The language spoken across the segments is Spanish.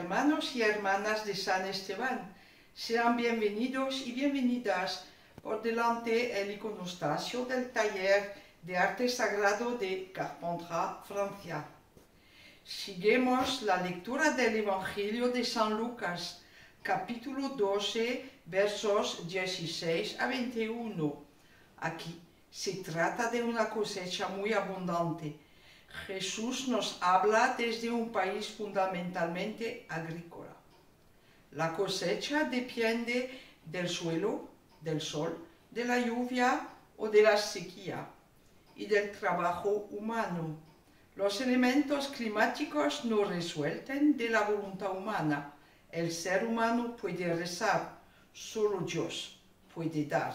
hermanos y hermanas de San Esteban, sean bienvenidos y bienvenidas por delante el iconostasio del taller de arte sagrado de Carpentras, Francia. Seguimos la lectura del Evangelio de San Lucas, capítulo 12, versos 16 a 21. Aquí se trata de una cosecha muy abundante. Jesús nos habla desde un país fundamentalmente agrícola. La cosecha depende del suelo, del sol, de la lluvia o de la sequía y del trabajo humano. Los elementos climáticos no resultan de la voluntad humana. El ser humano puede rezar, solo Dios puede dar.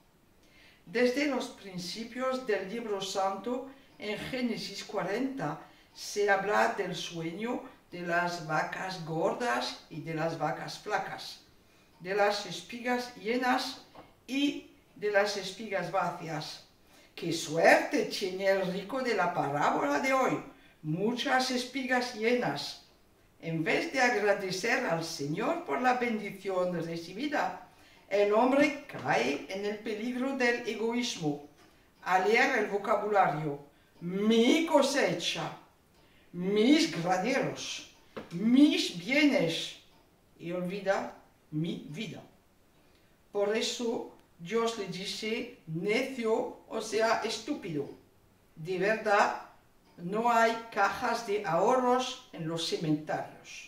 Desde los principios del libro santo, en Génesis 40, se habla del sueño de las vacas gordas y de las vacas flacas, de las espigas llenas y de las espigas vacías. ¡Qué suerte tiene el rico de la parábola de hoy! Muchas espigas llenas. En vez de agradecer al Señor por la bendición recibida, el hombre cae en el peligro del egoísmo. Al leer el vocabulario, mi cosecha, mis graneros, mis bienes, y olvida mi vida. Por eso Dios le dice necio, o sea, estúpido. De verdad, no hay cajas de ahorros en los cementerios.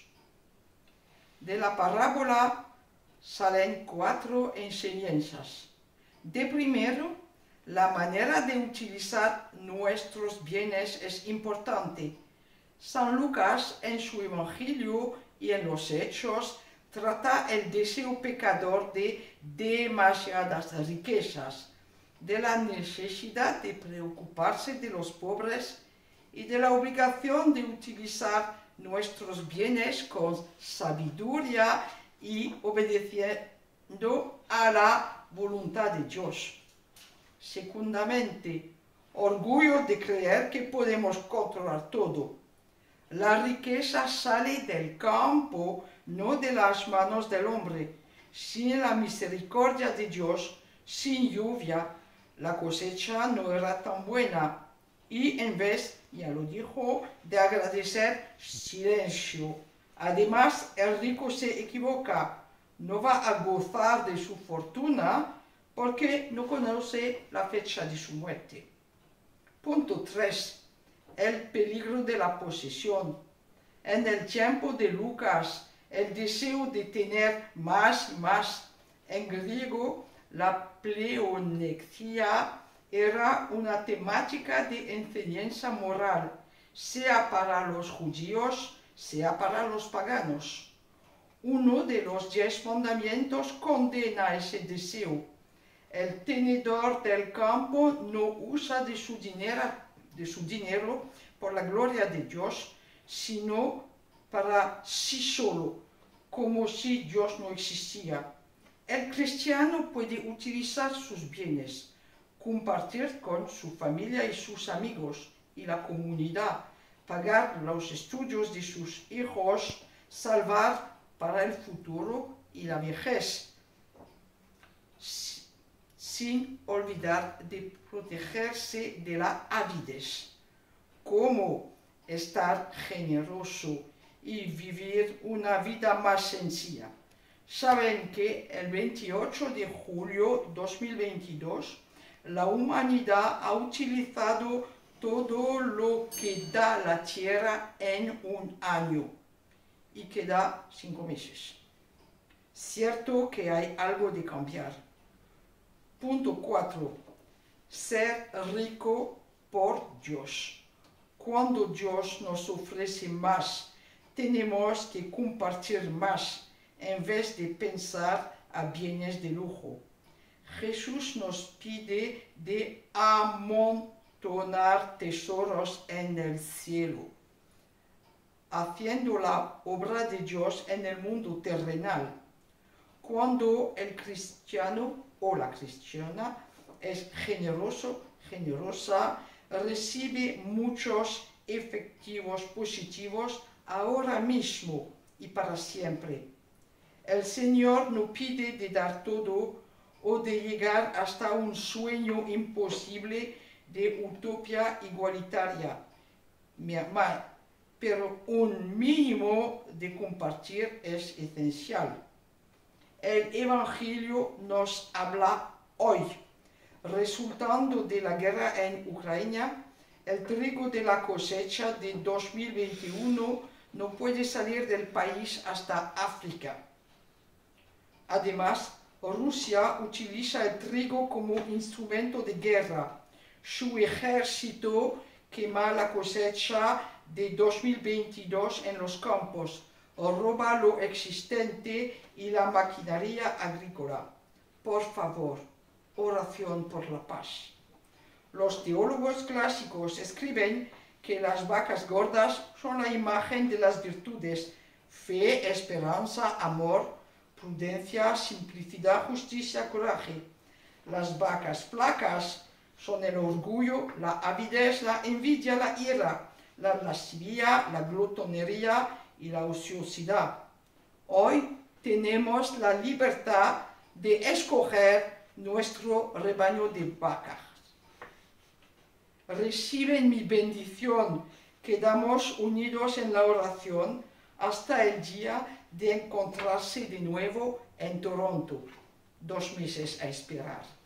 De la parábola salen 4 enseñanzas. De primero, la manera de utilizar nuestros bienes es importante. San Lucas, en su Evangelio y en los Hechos, trata el deseo pecador de demasiadas riquezas, de la necesidad de preocuparse de los pobres y de la obligación de utilizar nuestros bienes con sabiduría y obedeciendo a la voluntad de Dios. Secundamente, orgullo de creer que podemos controlar todo. La riqueza sale del campo, no de las manos del hombre. Sin la misericordia de Dios, sin lluvia, la cosecha no era tan buena. Y en vez, ya lo dijo, de agradecer, silencio. Además, el rico se equivoca. No va a gozar de su fortuna porque no conoce la fecha de su muerte. Punto 3. El peligro de la posesión. En el tiempo de Lucas, el deseo de tener más y más. En griego, la pleonexia era una temática de enseñanza moral, sea para los judíos, sea para los paganos. Uno de los 10 mandamientos condena ese deseo. El tenedor del campo no usa de su dinero por la gloria de Dios, sino para sí solo, como si Dios no existía. El cristiano puede utilizar sus bienes, compartir con su familia y sus amigos y la comunidad, pagar los estudios de sus hijos, salvar para el futuro y la vejez, sin olvidar de protegerse de la avidez, como estar generoso y vivir una vida más sencilla. Saben que el 28 de julio de 2022 la humanidad ha utilizado todo lo que da la Tierra en un año y queda 5 meses. Cierto que hay algo de cambiar. Punto 4. Ser rico por Dios. Cuando Dios nos ofrece más, tenemos que compartir más en vez de pensar a bienes de lujo. Jesús nos pide de amontonar tesoros en el cielo, haciendo la obra de Dios en el mundo terrenal. Cuando el cristiano o la cristiana es generosa, recibe muchos efectivos positivos ahora mismo y para siempre. El Señor no pide de dar todo o de llegar hasta un sueño imposible de utopía igualitaria, pero un mínimo de compartir es esencial. El Evangelio nos habla hoy. Resultando de la guerra en Ucrania, el trigo de la cosecha de 2021 no puede salir del país hasta África. Además, Rusia utiliza el trigo como instrumento de guerra. Su ejército quema la cosecha de 2022 en los campos, roba lo existente y la maquinaria agrícola. Por favor, oración por la paz. Los teólogos clásicos escriben que las vacas gordas son la imagen de las virtudes: fe, esperanza, amor, prudencia, simplicidad, justicia, coraje. Las vacas flacas son el orgullo, la avidez, la envidia, la ira, la lascivia, la glotonería y la ociosidad. Hoy tenemos la libertad de escoger nuestro rebaño de vacas. Reciben mi bendición, quedamos unidos en la oración hasta el día de encontrarse de nuevo en Toronto. 2 meses a esperar.